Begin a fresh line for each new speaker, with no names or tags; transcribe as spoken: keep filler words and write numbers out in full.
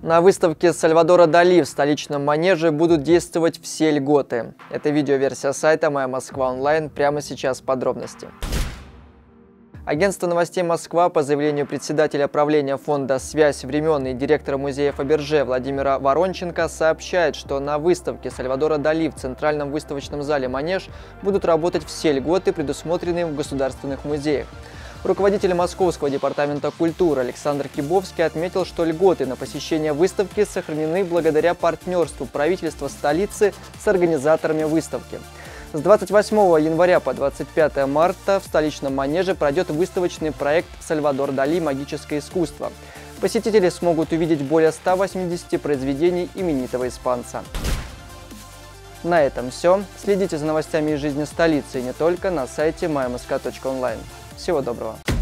На выставке Сальвадора Дали в столичном манеже будут действовать все льготы. Это видеоверсия сайта «Моя Москва онлайн». Прямо сейчас подробности. Агентство новостей «Москва» по заявлению председателя правления фонда «Связь времен» и директора музея Фаберже Владимира Воронченко сообщает, что на выставке Сальвадора Дали в Центральном выставочном зале «Манеж» будут работать все льготы, предусмотренные в государственных музеях. Руководитель Московского департамента культуры Александр Кибовский отметил, что льготы на посещение выставки сохранены благодаря партнерству правительства столицы с организаторами выставки. С двадцать восьмого января по двадцать пятое марта в столичном манеже пройдет выставочный проект «Сальвадор Дали. Магическое искусство». Посетители смогут увидеть более ста восьмидесяти произведений именитого испанца. На этом все. Следите за новостями из жизни столицы и не только на сайте моя москва точка онлайн. Всего доброго!